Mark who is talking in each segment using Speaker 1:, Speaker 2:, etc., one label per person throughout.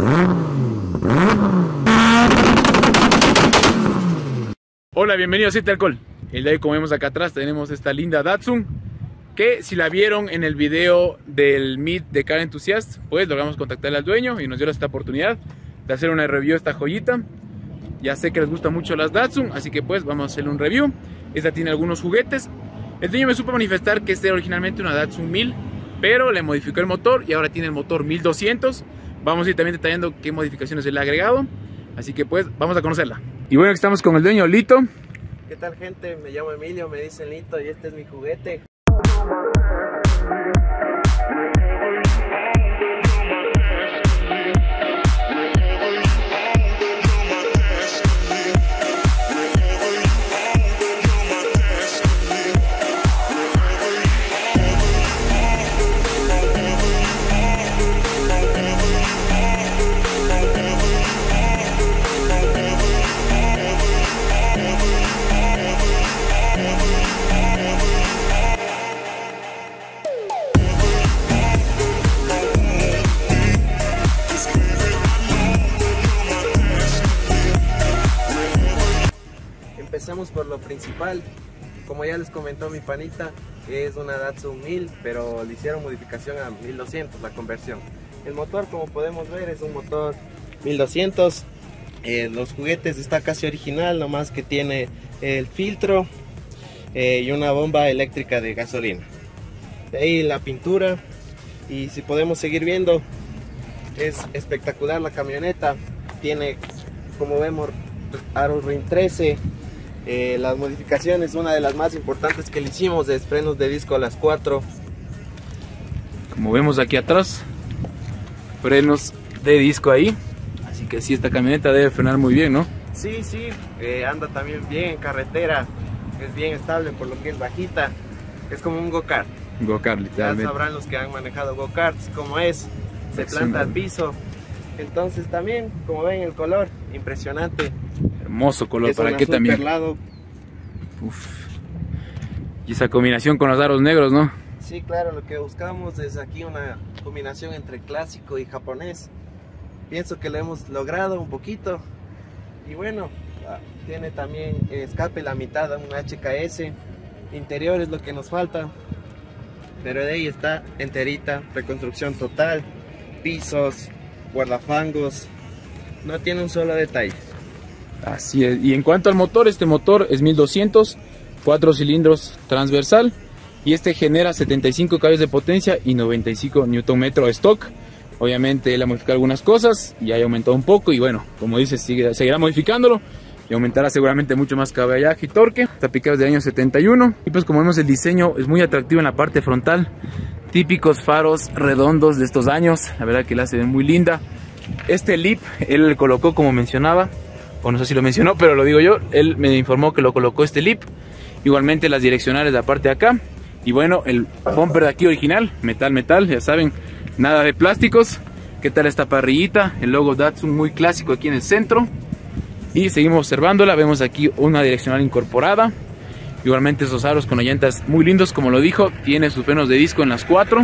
Speaker 1: Hola, bienvenidos a Siete Alcohol. El de hoy, como vemos acá atrás, tenemos esta linda Datsun, que si la vieron en el video del Meet de Car Enthusiast, pues logramos contactarle al dueño y nos dio esta oportunidad de hacer una review de esta joyita. Ya sé que les gustan mucho las Datsun, así que pues vamos a hacerle un review. Esta tiene algunos juguetes. El dueño me supo manifestar que esta era originalmente una Datsun 1000, pero le modificó el motor y ahora tiene el motor 1200. Vamos a ir también detallando qué modificaciones se le ha agregado, así que pues vamos a conocerla. Y bueno, estamos con el dueño Lito.
Speaker 2: ¿Qué tal, gente? Me llamo Emilio, me dicen Lito y este es mi juguete. Empecemos por lo principal. Como ya les comentó mi panita, es una Datsun 1000, pero le hicieron modificación a 1200, la conversión. El motor, como podemos ver, es un motor 1200. Los juguetes está casi original, nomás que tiene el filtro y una bomba eléctrica de gasolina. De ahí la pintura, y si podemos seguir viendo, es espectacular la camioneta. Tiene, como vemos, aros Ring 13. Las modificaciones, una de las más importantes que le hicimos, es frenos de disco a las 4.
Speaker 1: Como vemos aquí atrás, frenos de disco ahí, así que sí, esta camioneta debe frenar muy bien, ¿no?
Speaker 2: Sí, anda también bien en carretera, es bien estable por lo que es bajita, es como un go-kart.
Speaker 1: Go-kart, literalmente.
Speaker 2: Ya sabrán los que han manejado go-karts cómo es, se planta al piso. Entonces también, como ven, el color, impresionante.
Speaker 1: Hermoso color,
Speaker 2: es
Speaker 1: ¿para qué también?
Speaker 2: Perlado.
Speaker 1: Uf. Y esa combinación con los aros negros, ¿no?
Speaker 2: Sí, claro, lo que buscamos es aquí una combinación entre clásico y japonés. Pienso que lo hemos logrado un poquito. Y bueno, tiene también escape la mitad, un HKS. Interior es lo que nos falta. Pero de ahí está enterita, reconstrucción total, pisos, guardafangos, no tiene un solo detalle.
Speaker 1: Así es. Y en cuanto al motor, este motor es 1200, 4 cilindros transversal, y este genera 75 caballos de potencia y 95 Nm stock. Obviamente él ha modificado algunas cosas y ha aumentado un poco, y bueno, como dice, seguirá modificándolo y aumentará seguramente mucho más caballaje y torque. Está picado desde el año 71, y pues como vemos, el diseño es muy atractivo en la parte frontal. Típicos faros redondos de estos años, la verdad que la hace muy linda. Este lip él le colocó, como mencionaba, o no sé si lo mencionó, pero lo digo yo, él me informó que lo colocó este lip. Igualmente las direccionales de la parte de acá. Y bueno, el bumper de aquí original, metal, ya saben, nada de plásticos. ¿Qué tal esta parrillita? El logo Datsun muy clásico aquí en el centro. Y seguimos observándola, vemos aquí una direccional incorporada. Igualmente esos aros con las llantas muy lindos, como lo dijo, tiene sus frenos de disco en las 4.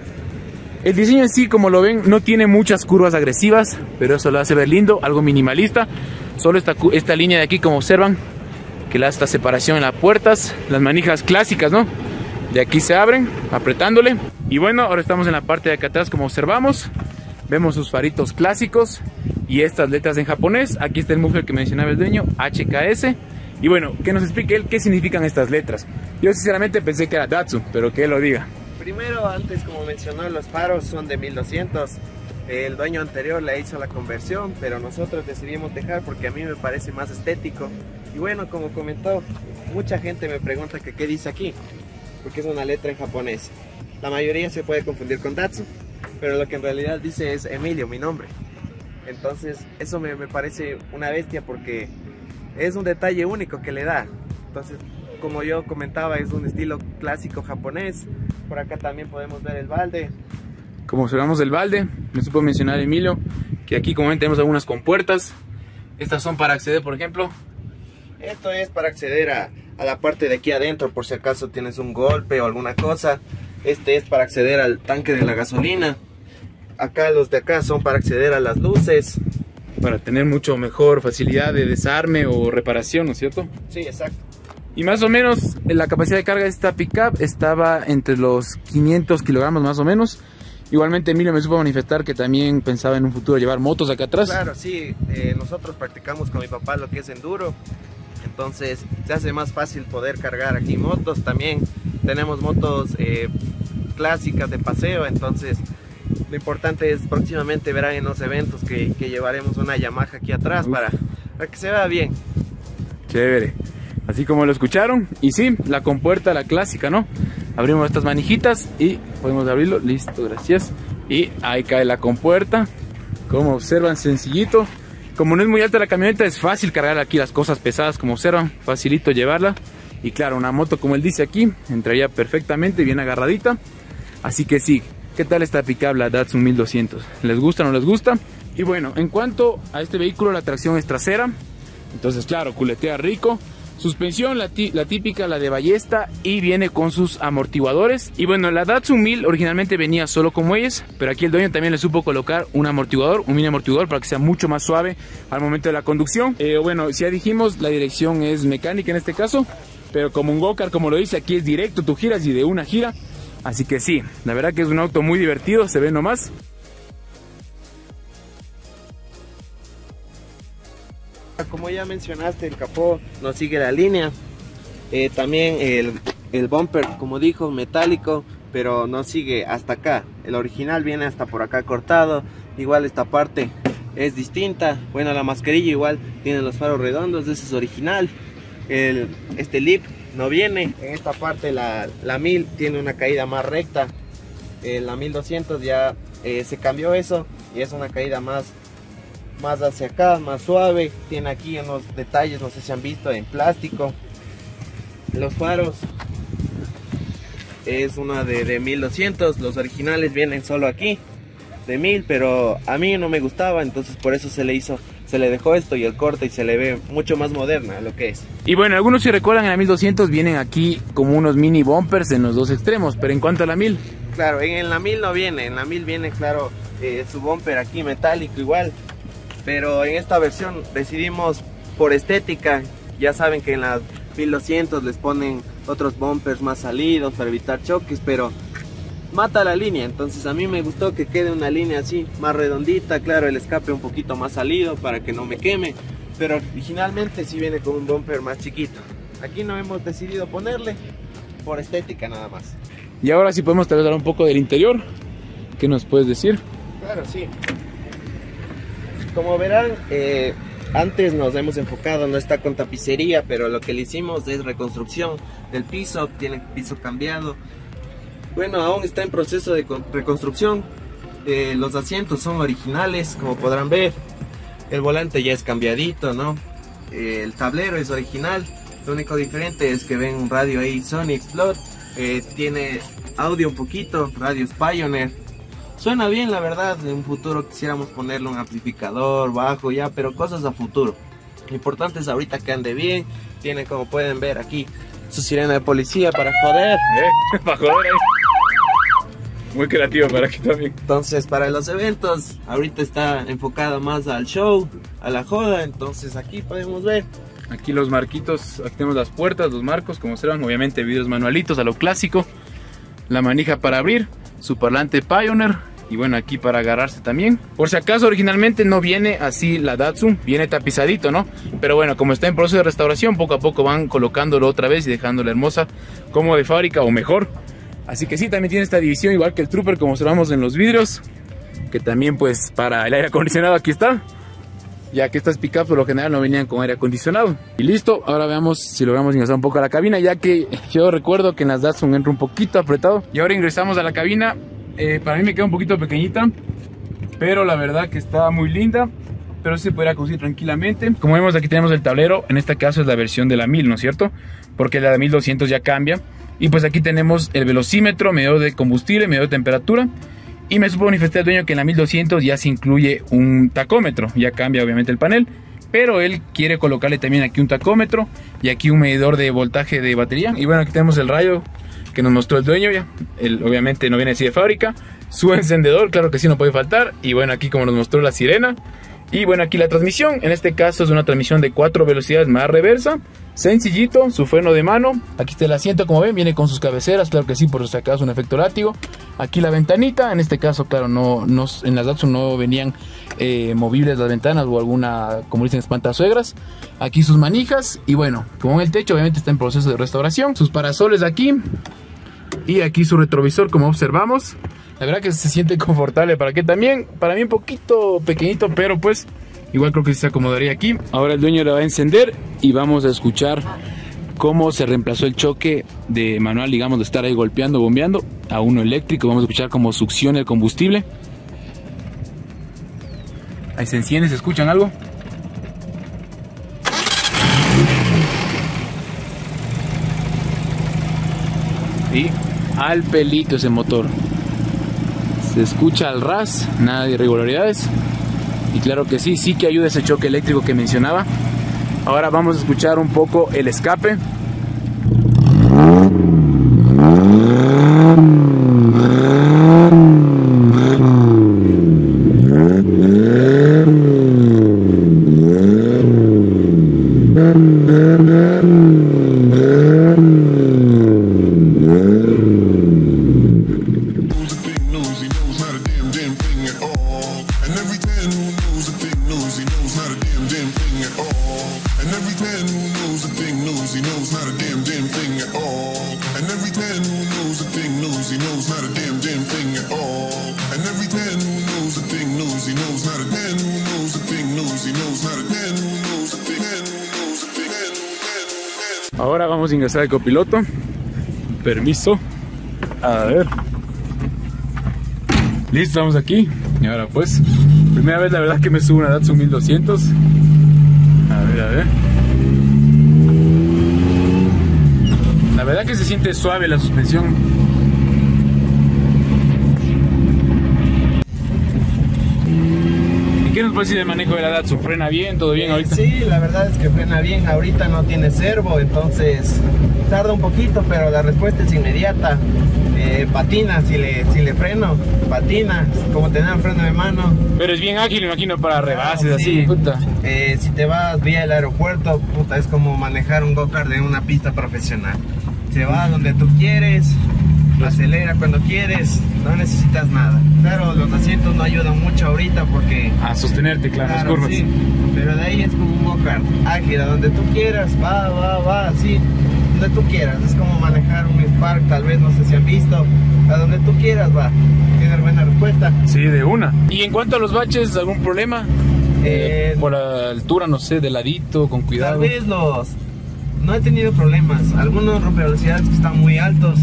Speaker 1: El diseño en sí, como lo ven, no tiene muchas curvas agresivas, pero eso lo hace ver lindo, algo minimalista. Solo esta línea de aquí, como observan, que le da esta separación en las puertas, las manijas clásicas, ¿no? De aquí se abren, apretándole. Y bueno, ahora estamos en la parte de acá atrás, como observamos. Vemos sus faritos clásicos y estas letras en japonés. Aquí está el muffler que mencionaba el dueño, HKS. Y bueno, que nos explique él qué significan estas letras. Yo sinceramente pensé que era Datsun, pero que él lo diga.
Speaker 2: Primero, antes, como mencionó, los faros son de 1200. El dueño anterior le hizo la conversión, pero nosotros decidimos dejar porque a mí me parece más estético. Y bueno, como comentó, mucha gente me pregunta que qué dice aquí, porque es una letra en japonés. La mayoría se puede confundir con Datsun, pero lo que en realidad dice es Emilio, mi nombre. Entonces eso me parece una bestia, porque es un detalle único que le da. Entonces, como yo comentaba, es un estilo clásico japonés. Por acá también podemos ver el balde.
Speaker 1: Como observamos el balde, me supo mencionar Emilio que aquí, como ven, tenemos algunas compuertas. Estas son para acceder, por ejemplo.
Speaker 2: Esto es para acceder a la parte de aquí adentro, por si acaso tienes un golpe o alguna cosa. Este es para acceder al tanque de la gasolina. acá los de acá son para acceder a las luces.
Speaker 1: Para tener mucho mejor facilidad de desarme o reparación, ¿no es cierto?
Speaker 2: Sí, exacto.
Speaker 1: Y más o menos la capacidad de carga de esta pickup estaba entre los 500 kilogramos más o menos. Igualmente Emilio me supo manifestar que también pensaba en un futuro llevar motos acá atrás.
Speaker 2: Claro, sí, nosotros practicamos con mi papá lo que es enduro, entonces se hace más fácil poder cargar aquí motos. También tenemos motos clásicas de paseo, entonces lo importante es próximamente verán en los eventos que llevaremos una Yamaha aquí atrás para que se vea bien.
Speaker 1: Chévere, así como lo escucharon. Y sí, la compuerta, la clásica, ¿no? Abrimos estas manijitas y podemos abrirlo, listo, gracias. Y ahí cae la compuerta, como observan, sencillito. Como no es muy alta la camioneta, es fácil cargar aquí las cosas pesadas, como observan, facilito llevarla. Y claro, una moto como él dice aquí, entraría perfectamente, bien agarradita. Así que sí, ¿qué tal esta pickup, la Datsun 1200? ¿Les gusta o no les gusta? Y bueno, en cuanto a este vehículo, la tracción es trasera. Entonces claro, culetea rico. Suspensión, la típica, la de ballesta, y viene con sus amortiguadores. Y bueno, la Datsun 1000 originalmente venía solo con muelles, pero aquí el dueño también le supo colocar un amortiguador, un mini amortiguador, para que sea mucho más suave al momento de la conducción. Bueno, si ya dijimos, la dirección es mecánica en este caso, pero como un go-kart, como lo dice, aquí es directo, tú giras y de una gira. Así que sí, la verdad que es un auto muy divertido, se ve nomás.
Speaker 2: Como ya mencionaste, el capó no sigue la línea. También el bumper, como dijo, metálico, pero no sigue hasta acá. El original viene hasta por acá cortado. Igual esta parte es distinta. Bueno, la mascarilla igual tiene los faros redondos, ese es original. Este lip no viene. En esta parte la 1000 tiene una caída más recta. La 1200 ya se cambió eso y es una caída más hacia acá, más suave. Tiene aquí unos detalles, no sé si han visto, en plástico. Los faros es una de 1200, los originales vienen solo aquí de 1000, pero a mí no me gustaba, entonces por eso se le dejó esto y el corte, y se le ve mucho más moderna lo que es.
Speaker 1: Y bueno, algunos si recuerdan, en la 1200 vienen aquí como unos mini bumpers en los dos extremos, pero en cuanto a la 1000,
Speaker 2: claro, en la 1000 no viene, en la 1000 viene claro su bumper aquí metálico igual. Pero en esta versión decidimos por estética. Ya saben que en las 1200 les ponen otros bumpers más salidos para evitar choques, pero mata la línea. Entonces a mí me gustó que quede una línea así, más redondita. Claro, el escape un poquito más salido para que no me queme, pero originalmente sí viene con un bumper más chiquito. Aquí no hemos decidido ponerle por estética nada más.
Speaker 1: Y ahora sí podemos hablar un poco del interior. ¿Qué nos puedes decir?
Speaker 2: Claro, sí. Como verán, antes nos hemos enfocado, no está con tapicería, pero lo que le hicimos es reconstrucción del piso, tiene piso cambiado. Bueno, aún está en proceso de reconstrucción. Los asientos son originales, como podrán ver. El volante ya es cambiadito, ¿no? El tablero es original. Lo único diferente es que ven un radio ahí Sony Explode. Tiene audio un poquito, radios Pioneer. Suena bien, la verdad. En un futuro quisiéramos ponerle un amplificador bajo ya, pero cosas a futuro. Lo importante es ahorita que ande bien. Tiene, como pueden ver aquí, su sirena de policía para joder.
Speaker 1: Para joder muy creativo para aquí también.
Speaker 2: Entonces, para los eventos, ahorita está enfocado más al show, a la joda. Entonces aquí podemos ver.
Speaker 1: Aquí los marquitos, aquí tenemos las puertas, los marcos, como se ven, obviamente vidrios manualitos a lo clásico. La manija para abrir, su parlante Pioneer. Y bueno, aquí para agarrarse también. Por si acaso originalmente no viene así la Datsun, viene tapizadito, ¿no? Pero bueno, como está en proceso de restauración, poco a poco van colocándolo otra vez y dejándola hermosa como de fábrica o mejor. Así que sí, también tiene esta división igual que el Trooper, como observamos en los vidrios. Que también pues para el aire acondicionado aquí está. Ya que estas pickups por lo general no venían con aire acondicionado. Y listo, ahora veamos si logramos ingresar un poco a la cabina, ya que yo recuerdo que en las Datsun entra un poquito apretado. Y ahora ingresamos a la cabina. Para mí me queda un poquito pequeñita, pero la verdad que está muy linda, pero se podrá conducir tranquilamente. Como vemos, aquí tenemos el tablero. En este caso es la versión de la 1000, ¿no es cierto? Porque la de 1200 ya cambia. Y pues aquí tenemos el velocímetro, medidor de combustible, medidor de temperatura. Y me supo manifestar el dueño que en la 1200 ya se incluye un tacómetro. Ya cambia obviamente el panel, pero él quiere colocarle también aquí un tacómetro y aquí un medidor de voltaje de batería. Y bueno, aquí tenemos el rayo que nos mostró el dueño ya. Obviamente no viene así de fábrica. su encendedor, claro que sí, no puede faltar. Y bueno, aquí como nos mostró la sirena. Y bueno, aquí la transmisión, en este caso es una transmisión de 4 velocidades más reversa. Sencillito, su freno de mano. Aquí está el asiento, como ven, viene con sus cabeceras, claro que sí, por si acaso un efecto látigo. Aquí la ventanita, en este caso, claro, en las Datsun no venían movibles las ventanas o alguna, como dicen, espantasuegras. Aquí sus manijas y bueno, como en el techo obviamente está en proceso de restauración. Sus parasoles aquí y aquí su retrovisor, como observamos. La verdad que se siente confortable, para que también, para mí un poquito pequeñito, pero pues igual creo que se acomodaría aquí. Ahora el dueño la va a encender y vamos a escuchar cómo se reemplazó el choque de manual, digamos, de estar ahí golpeando, bombeando, a uno eléctrico. Vamos a escuchar cómo succiona el combustible. Ahí se enciende, ¿se escuchan algo? Y al pelito ese motor. Se escucha al ras, nada de irregularidades. Y claro que sí, sí que ayuda ese choque eléctrico que mencionaba. Ahora vamos a escuchar un poco el escape. Ahora vamos a ingresar al copiloto. Permiso. A ver. Listo, estamos aquí. Y ahora pues, primera vez la verdad que me subo una Datsun 1200. A ver. La verdad que se siente suave la suspensión. ¿Qué nos puede decir del manejo de la Datsun? ¿Frena bien? ¿Todo bien ahorita?
Speaker 2: Sí, la verdad es que frena bien. Ahorita no tiene servo, entonces tarda un poquito, pero la respuesta es inmediata. Patina, si le freno, patina, como tener freno de mano.
Speaker 1: Pero es bien ágil, me imagino, para rebases,
Speaker 2: sí.
Speaker 1: así. Puta.
Speaker 2: Si te vas vía el aeropuerto, puta, es como manejar un go-kart en una pista profesional. Se va donde tú quieres, acelera cuando quieres, no necesitas nada. Claro, los asientos no ayudan mucho ahorita porque...
Speaker 1: A sostenerte, claro, las curvas.
Speaker 2: Sí, pero de ahí es como un go-kart, ágil, a donde tú quieras, va, así, donde tú quieras. Es como manejar un Spark, tal vez, no sé si han visto, a donde tú quieras va. ¿Tienes buena respuesta?
Speaker 1: Sí, de una. ¿Y en cuanto a los baches, algún problema? Por la altura, no sé, de ladito, con cuidado.
Speaker 2: Tal vez no he tenido problemas. Algunos rompevelocidades que están muy altos,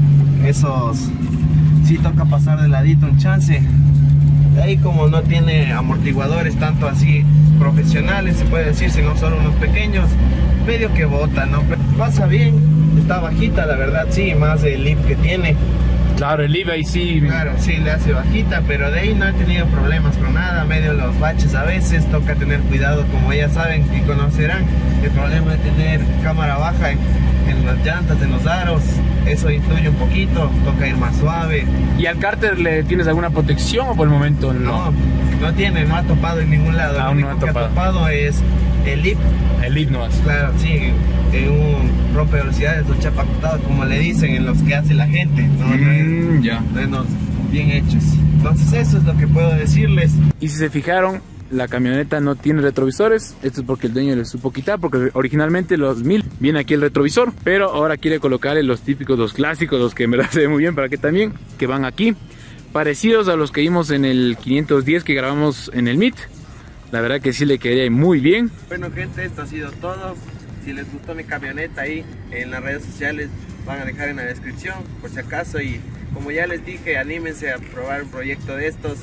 Speaker 2: esos sí toca pasar de ladito un chance. De ahí, como no tiene amortiguadores tanto así profesionales, se puede decir, sino solo unos pequeños, medio que bota, ¿no? Pero pasa bien, está bajita la verdad, sí, más el lip que tiene.
Speaker 1: Claro, el lip ahí sí.
Speaker 2: Claro, sí, le hace bajita, pero de ahí no he tenido problemas con nada. Medio los baches a veces, toca tener cuidado, como ya saben y conocerán, el problema de tener cámara baja en las llantas, en los aros, eso influye un poquito, toca ir más suave.
Speaker 1: ¿Y al cárter le tienes alguna protección o por el momento no?
Speaker 2: No ha topado en ningún lado. Lo único que ha topado es el lip.
Speaker 1: El lip no hace.
Speaker 2: Claro, sí, en un rompevelocidades o chapacotado, como le dicen, en los que hace la gente, ¿no?
Speaker 1: Ya.
Speaker 2: Menos bien hechos. Entonces eso es lo que puedo decirles.
Speaker 1: Y si se fijaron, la camioneta no tiene retrovisores. Esto es porque el dueño le supo quitar, porque originalmente los 1000 viene aquí el retrovisor, pero ahora quiere colocarle los típicos, los clásicos, los que en verdad se ven muy bien, para que también, que van aquí, parecidos a los que vimos en el 510 que grabamos en el Meet. La verdad que sí le quedaría muy bien.
Speaker 2: Bueno gente, esto ha sido todo. Si les gustó mi camioneta, ahí en las redes sociales van a dejar en la descripción por si acaso, y como ya les dije, anímense a probar un proyecto de estos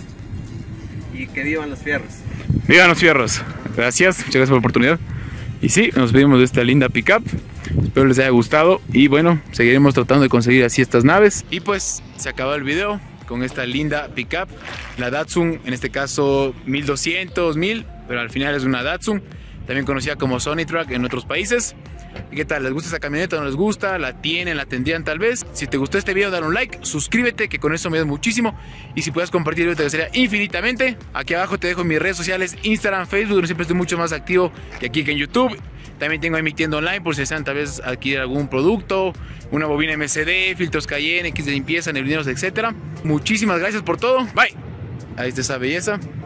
Speaker 2: y que vivan los fierros.
Speaker 1: ¡Vivan los fierros! Gracias, muchas gracias por la oportunidad. Y sí, nos despedimos de esta linda pickup. Espero les haya gustado y bueno, seguiremos tratando de conseguir así estas naves. Y pues se acabó el video con esta linda pickup, la Datsun, en este caso 1200, 1000, pero al final es una Datsun, también conocida como Sonitrack en otros países. ¿Y qué tal? ¿Les gusta esta camioneta o no les gusta? ¿La tienen? ¿La tendrían tal vez? Si te gustó este video, dale un like, suscríbete, que con eso me ayudas muchísimo. Y si puedes compartir, yo te agradecería infinitamente. Aquí abajo te dejo mis redes sociales, Instagram, Facebook, donde siempre estoy mucho más activo que aquí que en YouTube. También tengo ahí mi tienda online por si desean tal vez adquirir algún producto, una bobina MCD, filtros Cayenne, kits de limpieza, neblineros, etc. Muchísimas gracias por todo. Bye. Ahí está esa belleza.